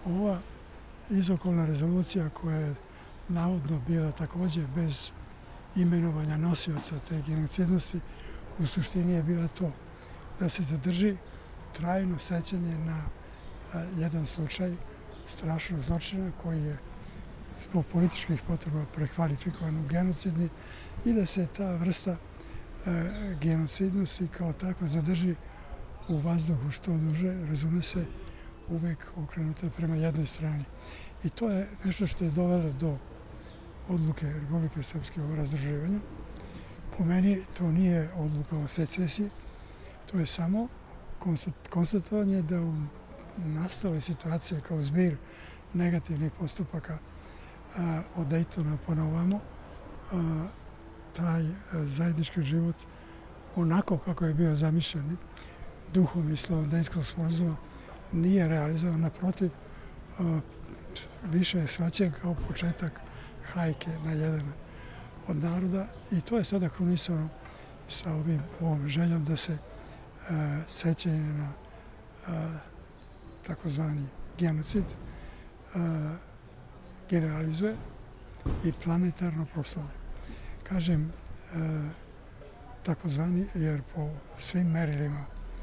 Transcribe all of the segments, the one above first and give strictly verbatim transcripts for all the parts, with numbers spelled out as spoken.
ova izokolna rezolucija koja je navodno bila također bez imenovanja nosioca te genocidnosti, u suštini je bila to da se zadrži trajno sećanje na jedan slučaj strašnog zločina koji je zbog političkih potreba prekvalifikovan u genocidni i da se ta vrsta genocidnosti kao takva zadrži u vazduhu što duže, razume se, uvek okrenuta prema jednoj strani. I to je nešto što je dovelo do odluke Republike Srpske o razdruživanju. Po meni to nije odluka o secesiji, to je samo konstatovanje da u nastaloj situaciji kao zbir negativnih postupaka od Dejtona pa na ovamo, taj zajednički život onako kako je bio zamišljen duhom i slovom Dejtonskog sporazuma nije realizovan. Naprotiv, više je shvaćen kao početak hajke na jedan od naroda i to je sada krunisano sa ovim, ovom željom da se sećanje na takozvani genocid generalizuje i planetarno proslavlja. Kažem takozvani jer po svim merilima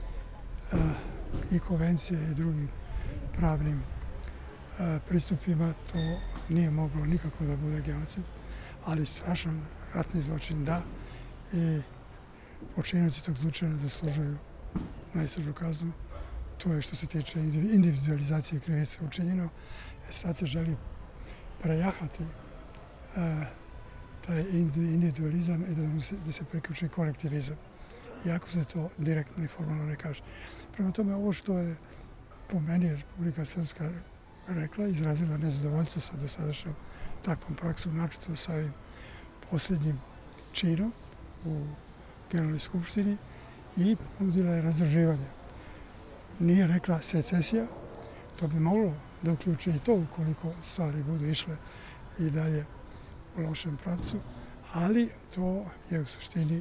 i konvencije i drugim pravnim pristupima to nije moglo nikako da bude genocid, ali strašan ratni zločin da i počinioci tog zločina zaslužuju najstrožu kaznu. To je što se tiče individualizacije krivice učinjeno. Sad se želi prejahati taj individualizam i da se priključi kolektivizam, iako se to direktno i formalno ne kaže. Prema tome, ovo što je po meni Republika Srpska rekla, izrazila nezadovoljstvo sa dosadašnjom takvom praksom, naročito sa ovim posljednjim činom u Generalnoj skupštini i ponudila je razdruživanje. Nije rekla secesija, to bi moglo da uključi i to ukoliko stvari budu išle i dalje u lošem pravcu, ali to je u suštini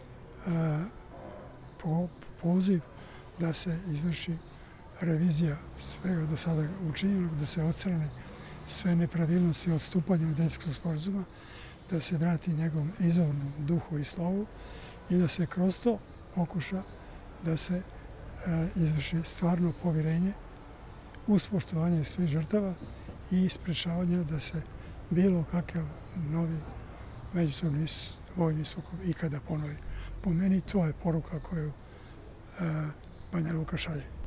poziv da se izvrši revizija svega do sada učinjenog, da se ocrne sve nepravilnosti i odstupanja od Dejtonskog sporazuma, da se vrati njegovom izvornom duhu i slovu i da se kroz to pokuša da se izvrši stvarno povirenje uz poštovanje svih žrtava i sprečavanje da se bilo kakav novi međusobni vojni sukob ikada ponovi. Po meni to je poruka koju Banja Luka šalje.